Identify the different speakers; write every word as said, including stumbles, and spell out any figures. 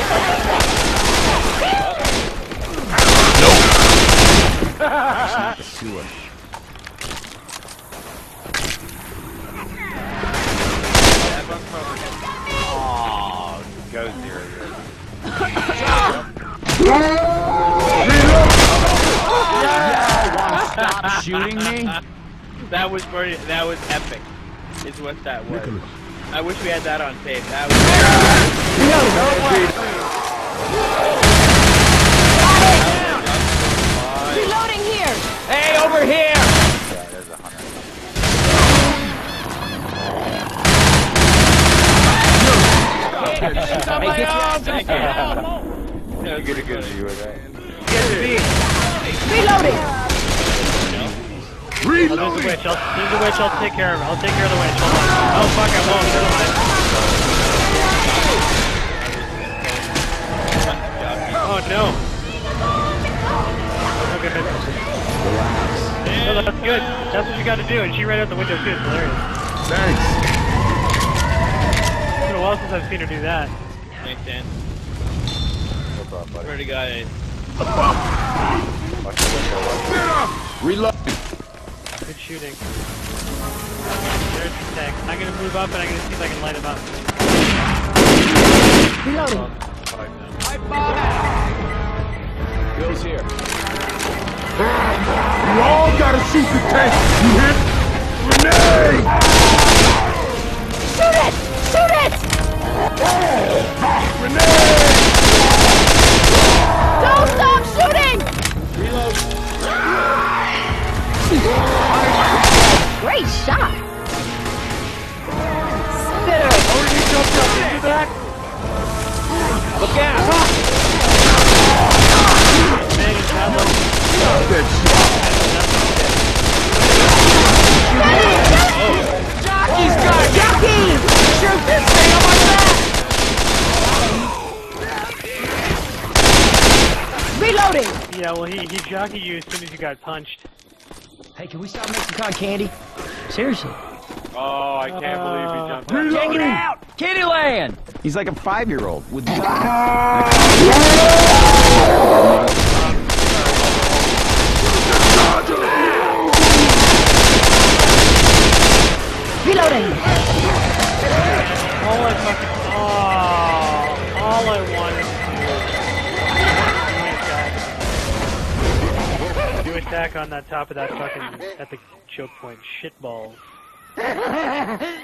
Speaker 1: Nope. Sewer.
Speaker 2: Oh, go zero.
Speaker 1: Stop shooting me.
Speaker 2: That was pretty. That was epic. Is what that was. I wish we had that on tape. That was.
Speaker 3: Reloading here.
Speaker 2: Hey, over here! Yeah, there's a hunter. Hey, get your Thank you. I'll get a good view of that. Get the beat.
Speaker 3: Reloading.
Speaker 4: Reloading. Oh, there's a witch. I'll, there's a witch. I'll take care of her. I'll take care of the witch. Hold on. Oh fuck! I won't. Never mind. Oh no. Okay. No, that's good. That's what you got to do. And she ran out the window too. It's hilarious.
Speaker 1: Thanks.
Speaker 4: It's been a while since I've seen her do that.
Speaker 2: Thanks, Dan. No problem, buddy. Where'd he go?
Speaker 1: Reload.
Speaker 4: Good shooting. There's the tech. I'm gonna move up and I'm gonna see if I can light him up.
Speaker 3: Reloading.
Speaker 1: Bill's here.
Speaker 4: You all gotta shoot the tank! You hit? Grenade!
Speaker 3: Shoot it! Shoot it!
Speaker 4: Grenade!
Speaker 3: Don't stop shooting!
Speaker 1: Reload.
Speaker 3: Great shot! Spitter!
Speaker 4: Already jumped up into that?
Speaker 2: Look out!
Speaker 4: Man, it's not like...
Speaker 3: Jockey's got it! Jockey! Shoot this thing on my back! Reloading!
Speaker 4: Yeah, well, he, he jockeyed you as soon as you got punched.
Speaker 5: Hey, can we stop making cotton candy? Seriously.
Speaker 2: Oh, I can't
Speaker 4: Uh,
Speaker 2: believe he jumped out.
Speaker 5: Check it out! Kittyland!
Speaker 1: He's like a five-year-old with.
Speaker 3: Reloading!
Speaker 4: All I fucking... Oh, all I wanted to do... Do attack on that top of that fucking... At the choke point. Shitballs.